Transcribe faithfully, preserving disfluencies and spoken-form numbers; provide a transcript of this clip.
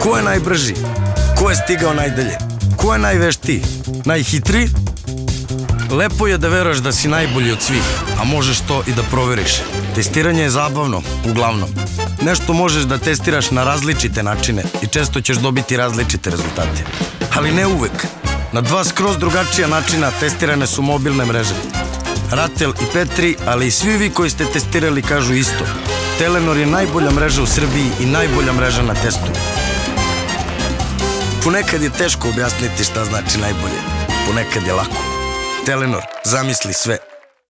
Ko je najbrži? Ko je stigao najdalje? Ko je najveštiji? Najhitriji? Lepo je da veruješ da si najbolji od svih, a možeš to i da proveriš. Testiranje je zabavno, uglavnom. Nešto možeš da testiraš na različite načine i često ćeš dobiti različite rezultate. Ali ne uvek. Na dva skroz drugačija načina testirane su mobilne mreže. Ratel i Petri, ali i svi vi koji ste testirali kažu isto. Telenor je najbolja mreža u Srbiji i najbolja mreža na testu. Ponekad je teško objasniti šta znači najbolje. Ponekad je lako. Telenor, zamisli sve.